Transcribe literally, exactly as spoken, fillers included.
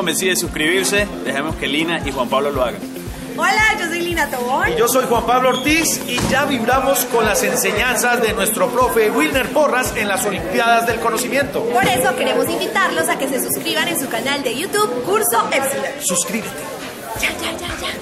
convencido de suscribirse, dejemos que Lina y Juan Pablo lo hagan. Hola, yo soy Lina Tobón. Y yo soy Juan Pablo Ortiz y ya vibramos con las enseñanzas de nuestro profe Wilner Porras en las Olimpiadas del Conocimiento. Por eso queremos invitarlos a que se suscriban en su canal de YouTube Curso Epsilon. Suscríbete. Ya, ya, ya, ya.